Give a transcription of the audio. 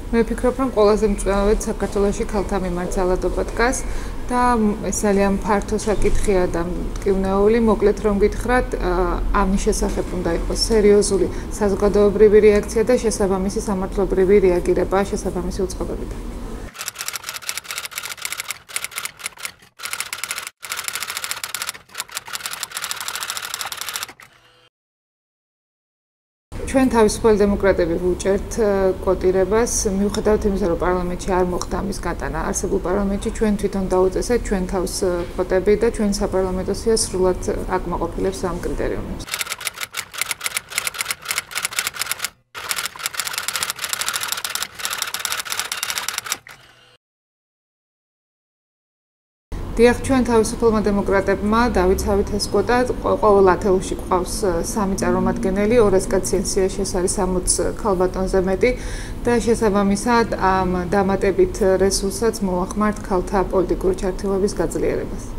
მე ვფიქრობ, რომ ყველაზე მწვავედ საქართველოში ქალთა მიმართ ძალადობა დგას და ეს ძალიან ფართო საკითხია და მტკივნეული. მოკლედ რომ გითხრათ, ამის შესახებ უნდა იყოს სერიოზული საზოგადოებრივი რეაქცია და შესაბამისი სამართლებრივი რეაგირება შესაბამისი უწყობებიდან. ჩვენ თავისუფალი დემოკრატები ვუჭერთ კოტირებას, მიუხედავად იმისა, რომ პარლამენტში არ მოხდა ამის გატანა, არსებულ პარლამენტში ჩვენ თვითონ დაუწესეთ ჩვენ თავს კვოტები და ჩვენ საპარლამენტო სია სრულად აკმაყოფილებს ამ კრიტერიუმებს. დიახ, ჩვენ თავისუფალმა დემოკრატებმა დავიცავით ეს კვოტა, ყოველ ათეულში გვყავს 3 წარმომადგენელი, 200 კაციან სიაში ეს არის 60 ქალბატონზე მეტი და შესაბამისად ამ დამატებით რესურსაც მოახმართ ქალთა პოლიტიკური ჩართულობის გაძლიერებას.